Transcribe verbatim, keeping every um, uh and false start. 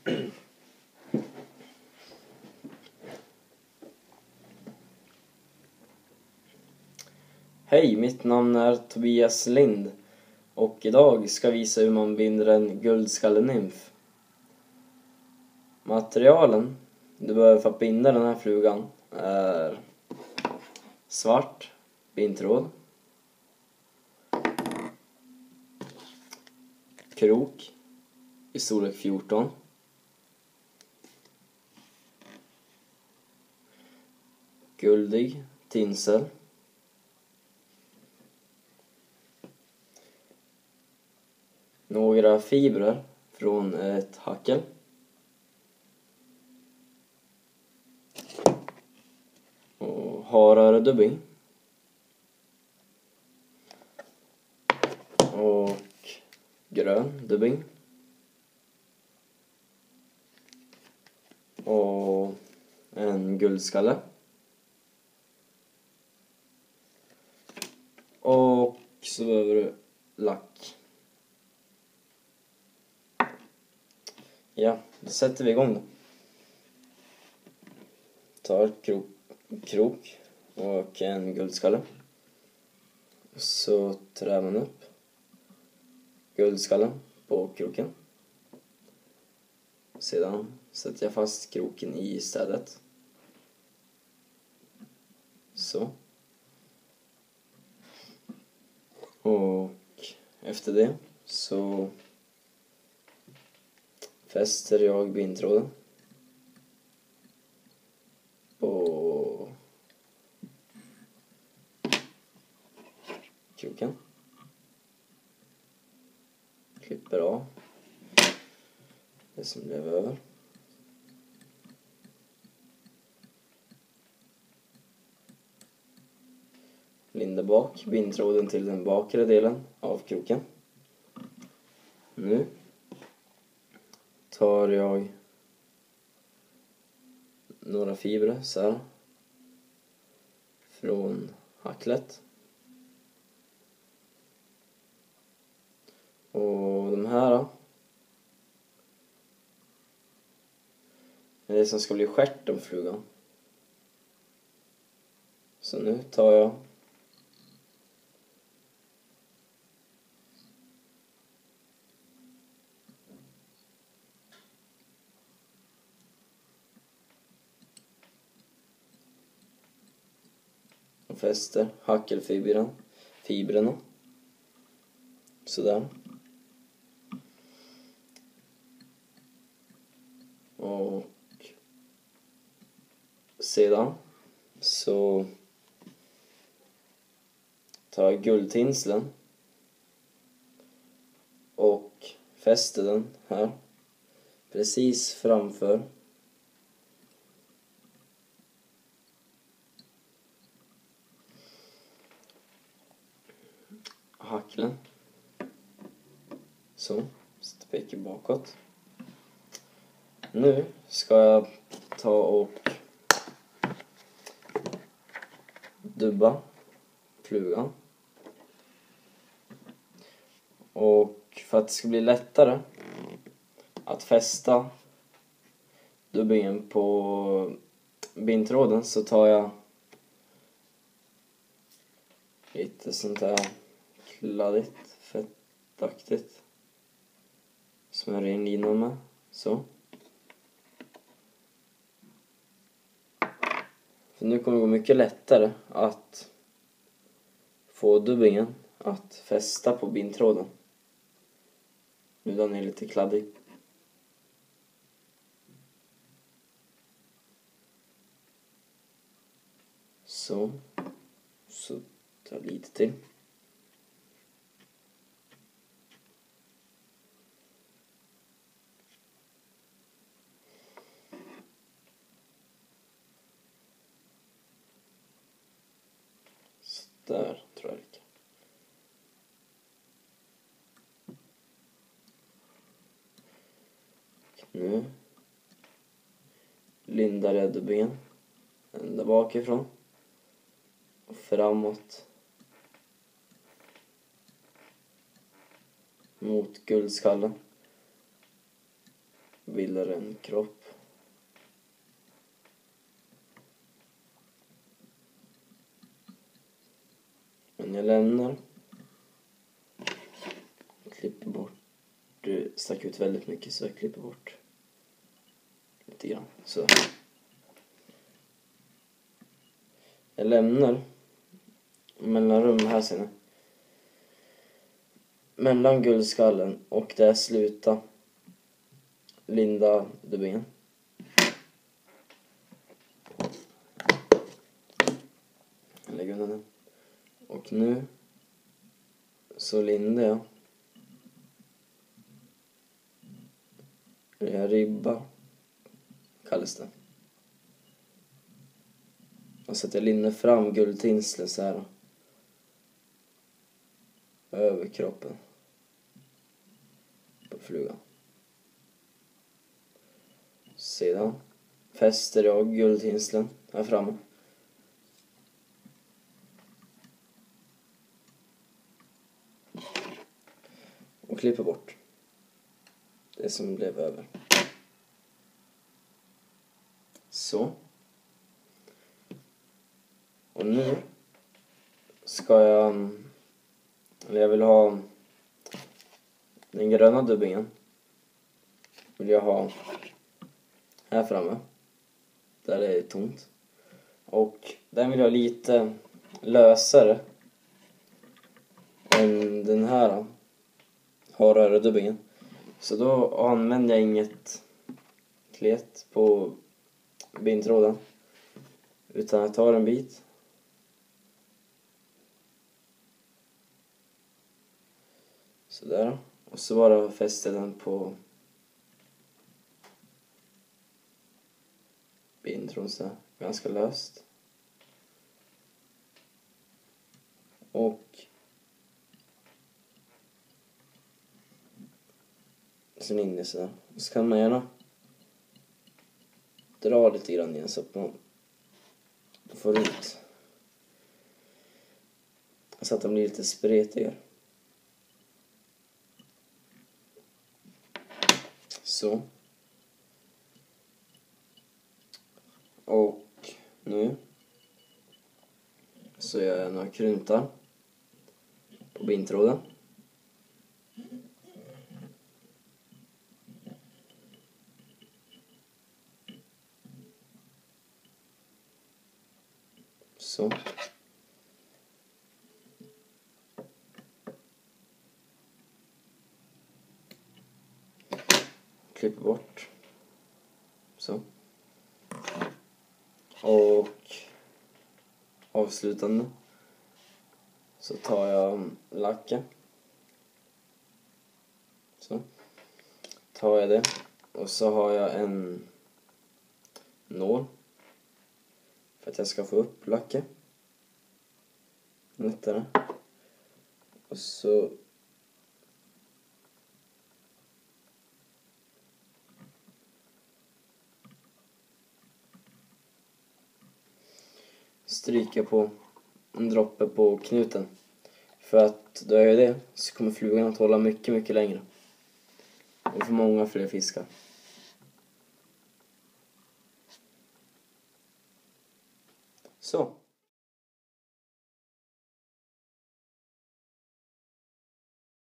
Hej, mitt namn är Tobias Lind och idag ska jag visa hur man binder en guldskallenymf. Materialen du behöver för att binda den här flugan är svart bindtråd, krok i storlek fjorton, guldig tinsel, några fibrer från ett hackel, och haröredubbing och grön dubbing och en guldskalle och så behöver du lack. Ja, då sätter vi igång då. Tar krok, krok och en guldskalle. Så trär man upp guldskallen på kroken. Sedan sätter jag fast kroken i städet. Så. Och efter det så fäster jag bindtråden på kroken. Klipper av det som blev över. Lindar bak bindtråden till den bakre delen av kroken. Nu tar jag några fibrer så här från hacklet. Och de här är det som ska bli stjärten på flugan. Så nu tar jag och fäster hackelfibrerna fibrerna sådär. Och sedan så tar jag guldtinslen och fäster den här precis framför hacklen. Så, pekar bakåt. Nu ska jag ta och dubba flugan. Och för att det ska bli lättare att fästa dubbingen på bindtråden så tar jag lite sånt här kladdigt, fettaktigt. Smörjer in linan med, så. För nu kommer det gå mycket lättare att få dubbingen att fästa på bindtråden. Nu den är lite kladdig. Så. Så tar lite till. Där tror jag det. Nu lindar jag dubbingen ända bakifrån och framåt mot guldskallen. bildar en kropp. Men jag lämnar. Jag klipper bort. Det stack ut väldigt mycket så jag klipper bort lite grann. Så. Jag lämnar mellanrum här ser ni. Mellan guldskallen och där sluta linda dubbingen. Jag lägger undan den. Och nu så lindar jag. Det är ribba kallas det. Och så att jag lindar fram guldtinslet så här. Över kroppen. På flugan. Sedan fäster jag guldtinslen här framme. Och klipper bort det som blev över. Så. Och nu ska jag, eller jag vill ha den gröna dubbingen. Vill jag ha här framme. Där det är tomt. Och den vill jag ha lite lösare än den här harare dubbingen. Så då använder jag inget klet på bindtråden. Utan jag tar en bit. Sådär. Och så bara fäster den på bindtråden så ganska löst. Och sen in i så där. Och så kan man gärna dra lite grann igen så att man får ut. Så att de blir lite spretigare. Så. Och nu så gör jag några kruntar på bindtråden. Så. Klipper bort. Så. Och avslutande så tar jag lacken. Så. Tar jag det. Och så har jag en nål. För att jag ska få upp lacken. Lättare. Och så stryka på en droppe på knuten. För att då jag gör det så kommer flugan att hålla mycket, mycket längre. Och för många fler fiskar. Så.